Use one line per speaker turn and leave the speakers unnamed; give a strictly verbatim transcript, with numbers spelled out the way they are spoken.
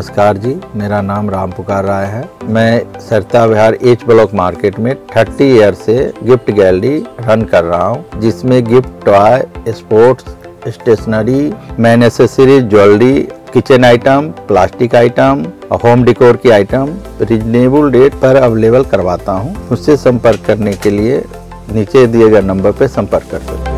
नमस्कार जी, मेरा नाम राम पुकार राय है। मैं सरता विहार एच ब्लॉक मार्केट में तीस ईयर से गिफ्ट गैलरी रन कर रहा हूं, जिसमें gift, toy, sports, stationery, man accessories, jewellery, kitchen item, plastic item, home decor की आइटम रीजनेबल रेट पर अवेलेबल करवाता हूं। मुझसे संपर्क करने के लिए नीचे दिए गए नंबर पर संपर्क कर सकते हैं।